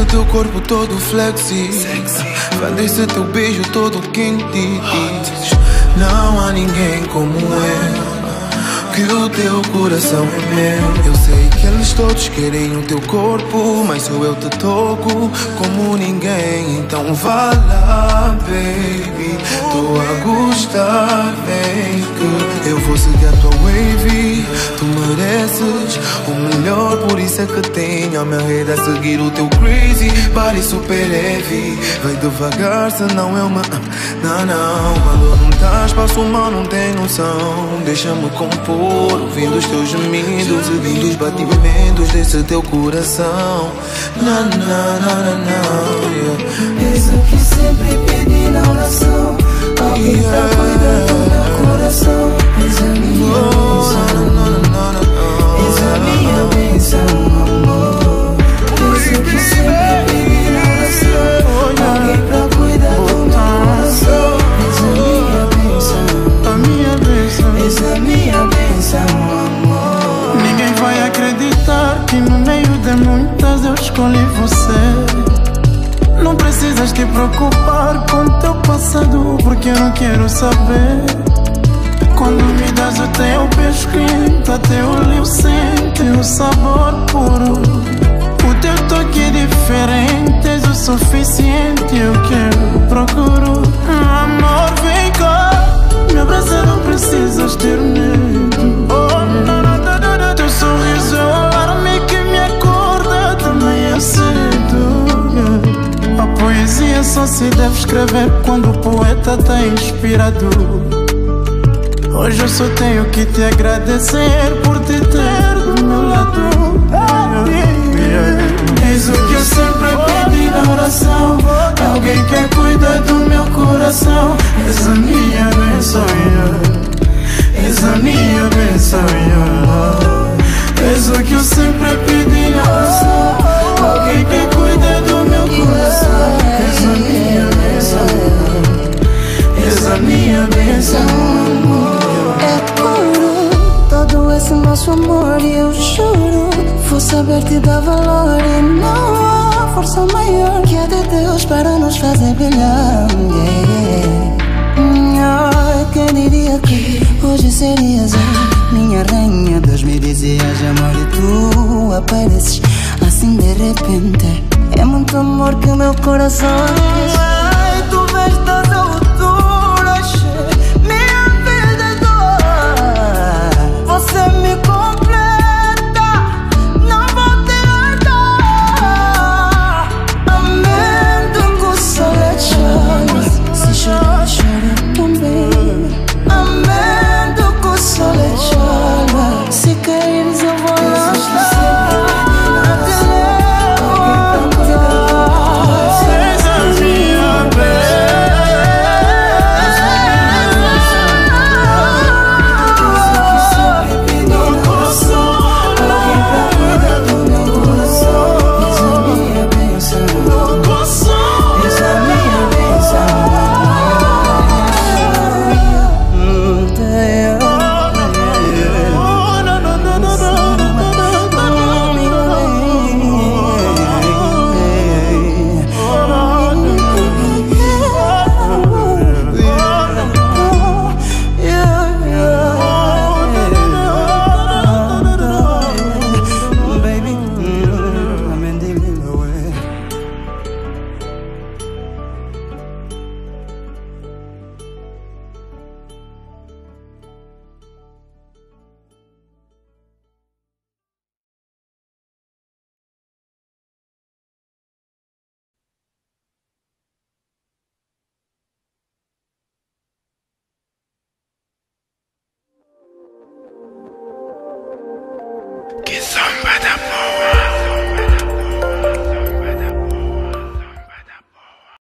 teu corpo todo flexi, fã desse teu beijo todo quente. Não há ninguém como eu, que o teu coração é meu. Eu sei que eles todos querem o teu corpo, mas só eu te toco como ninguém. Então vá lá, baby, tô a gostar, vem que eu vou seguir a tua wave. Tu mereces o melhor, por isso é que tenho a minha rede a seguir o teu crazy. Body super heavy, vai devagar senão eu me... Não, quando não estás passo mal, não tem noção. Deixa-me compor, ouvindo os teus gemidos, seguindo os batimentos desse teu coração. Não, yeah. És o que sempre pedi na oração, alguém pra cuidar do meu coração. És a minha bênção, és a minha bênção, amor. És o que sempre pedi na oração, alguém pra cuidar do meu coração. És a minha bênção, a minha bênção, és a minha bênção, amor. Ninguém vai acreditar que no meio de muitas eu escolhi você. Não precisas te preocupar com teu passado, porque eu não quero saber. Quando me das o teu beijo quente, até o olho sente o sabor puro. O teu toque é diferente, és o suficiente, eu quero, procuro. Amor, vem cá, me abraça, não precisas ter medo. Oh, teu sorriso é o alarme que me acorda de manhã cedo. A poesia só se deve escrever quando o poeta tá inspirado. Hoje eu só tenho que te agradecer por te ter do meu lado. És o que eu sempre pedi na oração, alguém que cuida do meu coração. És a minha bênção, és a minha bênção. És o que eu sempre pedi na oração, alguém que cuida do meu coração. És a minha bênção, és a minha bênção, amor. É puro todo esse nosso amor e eu juro vou saber te dar valor e não há força maior que a de Deus para nos fazer brilhar. Quem diria que hoje serias a minha rainha? Deus me dizias amor e tu apareces assim de repente. É muito amor que o meu coração quis. Tu vês da saudade